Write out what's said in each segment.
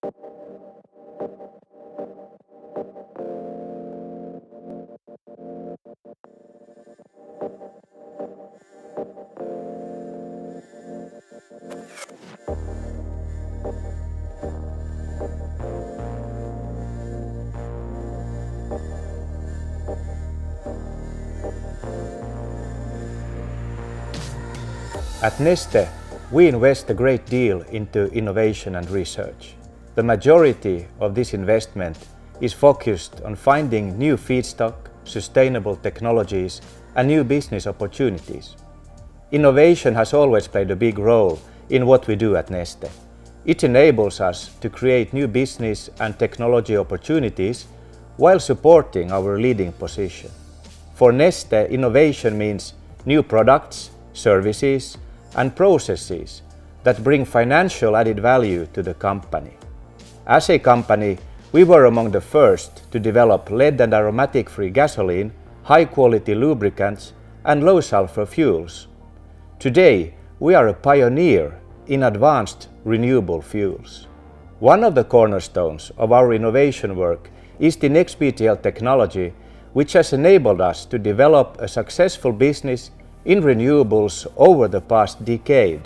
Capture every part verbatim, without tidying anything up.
At Neste, we invest a great deal into innovation and research. The majority of this investment is focused on finding new feedstock, sustainable technologies, and new business opportunities. Innovation has always played a big role in what we do at Neste. It enables us to create new business and technology opportunities while supporting our leading position. For Neste, innovation means new products, services, and processes that bring financial added value to the company. As a company, we were among the first to develop lead and aromatic-free gasoline, high-quality lubricants, and low-sulfur fuels. Today, we are a pioneer in advanced renewable fuels. One of the cornerstones of our innovation work is the N E X B T L technology, which has enabled us to develop a successful business in renewables over the past decade.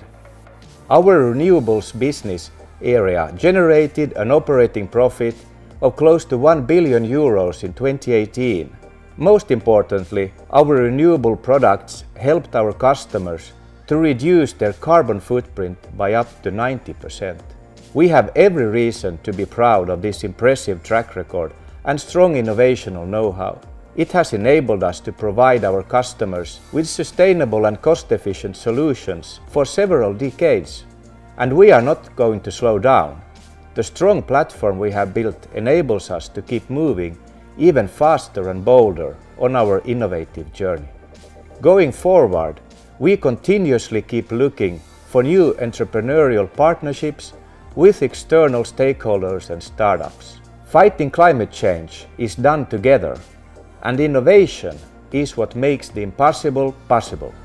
Our renewables business area generated an operating profit of close to one billion euros in twenty eighteen. Most importantly, our renewable products helped our customers to reduce their carbon footprint by up to ninety percent. We have every reason to be proud of this impressive track record and strong innovational know-how. It has enabled us to provide our customers with sustainable and cost-efficient solutions for several decades. And we are not going to slow down. The strong platform we have built enables us to keep moving even faster and bolder on our innovative journey. Going forward, we continuously keep looking for new entrepreneurial partnerships with external stakeholders and startups. Fighting climate change is done together, and innovation is what makes the impossible possible.